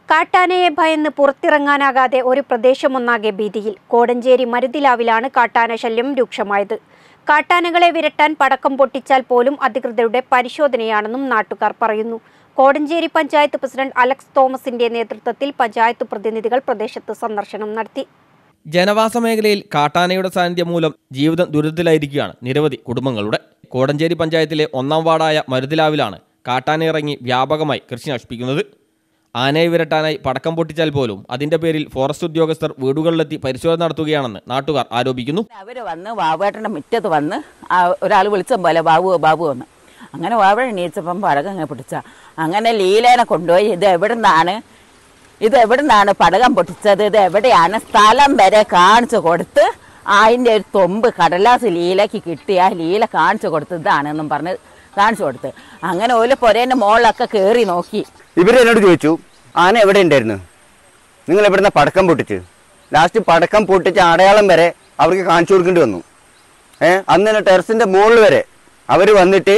കാട്ടാനയെ ഭയന്ന് പുറത്തിറങ്ങാനാകാതെ ഒരു പ്രദേശമൊന്നാകെ ഭീതിയിൽ. കോടഞ്ചേരി മരുതിലാവിലാണ് കാട്ടാന ശല്യം രൂക്ഷമായത്. കാട്ടാനകളെ വിരട്ടാൻ പടക്കം പൊട്ടിച്ചാൽ പോലും അധികൃതരുടെ പരിശോധനയാണെന്നും നാട്ടുകാർ പറയുന്നു. കോടഞ്ചേരി പഞ്ചായത്ത് പ്രസിഡന്റ് അലക്സ് തോമസിന്റെ നേതൃത്വത്തിൽ പഞ്ചായത്ത് പ്രതിനിധികൾ പ്രദേശത്ത് സന്ദർശനം നടത്തി. ജനവാസ മേഖലയിൽ കാട്ടാനയുടെ സാന്നിധ്യം മൂലം ജീവിതം ദുരിതത്തിലായിരിക്കുകയാണ് നിരവധി കുടുംബങ്ങളുടെ. കോടഞ്ചേരി പഞ്ചായത്തിലെ 1-ാം വാർഡായ മരുതിലാവിലാണ് കാട്ടാനയിറങ്ങി വ്യാപകമായി കൃഷി നശിപ്പിക്കുന്നത്. ആനയെ വിരട്ടാനായി പടക്കം പൊട്ടിച്ചാൽ പോലും അതിന്റെ പേരിൽ ഫോറസ്റ്റ് ഉദ്യോഗസ്ഥർ വീടുകളിലെത്തി പരിശോധന നടത്തുകയാണെന്ന് നാട്ടുകാർ ആരോപിക്കുന്നു. അവർ വന്ന് വാവേട്ടൻ്റെ മുറ്റത്ത് വന്ന് ഒരാൾ വിളിച്ച പോലെ ബാബു വന്ന് അങ്ങനെ വാവ എണീച്ചപ്പം പടകം അങ്ങനെ പൊട്ടിച്ച അങ്ങനെ ലീലേനെ കൊണ്ടുപോയി ഇത് എവിടുന്നാണ് പടകം പൊട്ടിച്ചത്, ഇത് എവിടെയാണ് സ്ഥലം വരെ കാണിച്ചു കൊടുത്ത് അതിൻ്റെ ഒരു തൊമ്പ് കടലാസ് ലീലയ്ക്ക് കിട്ടിയ ലീല കാണിച്ചു കൊടുത്ത് ഇതാണെന്നും പറഞ്ഞ് കാണിച്ചു കൊടുത്ത് അങ്ങനെ ഒരു പൊരേൻ്റെ മുകളിലൊക്കെ കയറി നോക്കി. ഇവരെന്നോട് ചോദിച്ചു ആന എവിടെ ഉണ്ടായിരുന്നു, നിങ്ങൾ എവിടുന്ന പടക്കം പൊട്ടിച്ച്. ലാസ്റ്റ് പടക്കം പൊട്ടിച്ച് അടയാളം വരെ അവർക്ക് കാണിച്ചു കൊടുക്കേണ്ടി വന്നു. അന്ന് തന്നെ ടെറസിന്റെ മുകളിൽ വരെ അവർ വന്നിട്ട്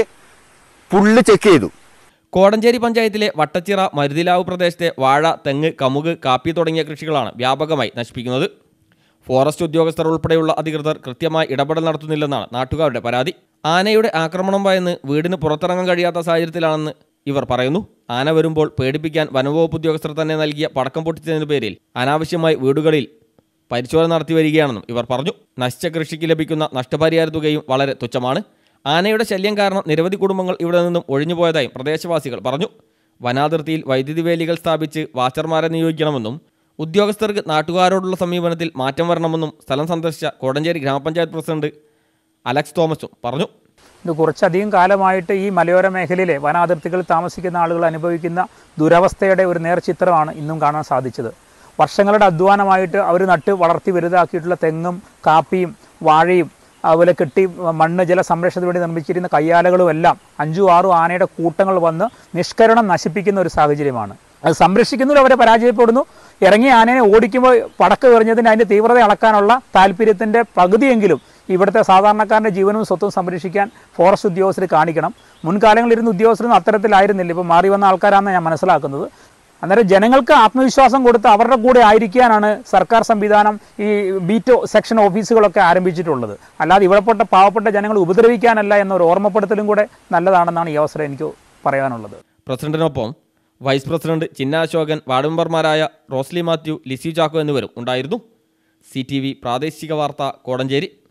ഫുള്ള് ചെക്ക് ചെയ്തു. കോടഞ്ചേരി പഞ്ചായത്തിലെ വട്ടച്ചിറ മരുതിലാവ് പ്രദേശത്തെ വാഴ, തെങ്ങ്, കമുക്, കാപ്പി തുടങ്ങിയ കൃഷികളാണ് വ്യാപകമായി നശിപ്പിക്കുന്നത്. ഫോറസ്റ്റ് ഉദ്യോഗസ്ഥർ ഉൾപ്പെടെയുള്ള അധികൃതർ കൃത്യമായി ഇടപെടൽ നടത്തുന്നില്ലെന്നാണ് നാട്ടുകാരുടെ പരാതി. ആനയുടെ ആക്രമണം ഭയന്ന് വീടിന് പുറത്തിറങ്ങാൻ കഴിയാത്ത സാഹചര്യത്തിലാണെന്ന് ഇവർ പറയുന്നു. ആന വരുമ്പോൾ പേടിപ്പിക്കാൻ വനംവകുപ്പ് ഉദ്യോഗസ്ഥർ തന്നെ നൽകിയ പടക്കം പൊട്ടിച്ചതിന് പേരിൽ അനാവശ്യമായി വീടുകളിൽ പരിശോധന നടത്തി വരികയാണെന്നും ഇവർ പറഞ്ഞു. നശിച്ച കൃഷിക്ക് ലഭിക്കുന്ന നഷ്ടപരിഹാര തുകയും വളരെ തുച്ഛമാണ്. ആനയുടെ ശല്യം കാരണം നിരവധി കുടുംബങ്ങൾ ഇവിടെ നിന്നും ഒഴിഞ്ഞുപോയതായും പ്രദേശവാസികൾ പറഞ്ഞു. വനാതിർത്തിയിൽ വൈദ്യുതി വേലികൾ സ്ഥാപിച്ച് വാച്ചർമാരെ നിയോഗിക്കണമെന്നും ഉദ്യോഗസ്ഥർക്ക് നാട്ടുകാരോടുള്ള സമീപനത്തിൽ മാറ്റം വരണമെന്നും സ്ഥലം സന്ദർശിച്ച കോടഞ്ചേരി ഗ്രാമപഞ്ചായത്ത് പ്രസിഡന്റ് അലക്സ് തോമസും പറഞ്ഞു. ഇത് കുറച്ചധികം കാലമായിട്ട് ഈ മലയോര മേഖലയിലെ വനാതിർത്തികളിൽ താമസിക്കുന്ന ആളുകൾ അനുഭവിക്കുന്ന ദുരവസ്ഥയുടെ ഒരു നേർചിത്രമാണ് ഇന്നും കാണാൻ സാധിച്ചത്. വർഷങ്ങളുടെ അധ്വാനമായിട്ട് അവർ നട്ട് വളർത്തി വലുതാക്കിയിട്ടുള്ള തെങ്ങും കാപ്പിയും വാഴയും അതുപോലെ കെട്ടി മണ്ണ് ജല സംരക്ഷണത്തിന് വേണ്ടി നിർമ്മിച്ചിരുന്ന കയ്യാലകളും എല്ലാം 5-6 ആനയുടെ കൂട്ടങ്ങൾ വന്ന് നിഷ്കരണം നശിപ്പിക്കുന്ന ഒരു സാഹചര്യമാണ്. അത് സംരക്ഷിക്കുന്നതിൽ അവരെ പരാജയപ്പെടുന്നു. ഇറങ്ങിയ ആനയെ ഓടിക്കുമ്പോൾ പടക്കം എറിഞ്ഞതിന് അതിൻ്റെ തീവ്രത അളക്കാനുള്ള താല്പര്യത്തിൻ്റെ പകുതിയെങ്കിലും ഇവിടുത്തെ സാധാരണക്കാരൻ്റെ ജീവനും സ്വത്തും സംരക്ഷിക്കാൻ ഫോറസ്റ്റ് ഉദ്യോഗസ്ഥർ കാണിക്കണം. മുൻകാലങ്ങളിലിരുന്ന ഉദ്യോഗസ്ഥരൊന്നും അത്തരത്തിലായിരുന്നില്ല. ഇപ്പോൾ മാറി വന്ന ആൾക്കാരാണെന്ന് ഞാൻ മനസ്സിലാക്കുന്നത്. അന്നേരം ജനങ്ങൾക്ക് ആത്മവിശ്വാസം കൊടുത്ത് അവരുടെ കൂടെ ആയിരിക്കാനാണ് സർക്കാർ സംവിധാനം ഈ ബീറ്റ് സെക്ഷൻ ഓഫീസുകളൊക്കെ ആരംഭിച്ചിട്ടുള്ളത്. അല്ലാതെ ഇവിടെപ്പെട്ട പാവപ്പെട്ട ജനങ്ങൾ ഉപദ്രവിക്കാനല്ല എന്നൊരു ഓർമ്മപ്പെടുത്തലും കൂടെ നല്ലതാണെന്നാണ് ഈ അവസരം എനിക്ക് പറയാനുള്ളത്. പ്രസിഡന്റിനൊപ്പം vice president Chinna Ashokan, ward മെമ്പർമാരായ റോസ്ലി മാത്യു, ലിസി ചാക്കോ എന്നിവരും ഉണ്ടായിരുന്നു. CTV പ്രാദേശിക വാർത്ത കോടഞ്ചേരി.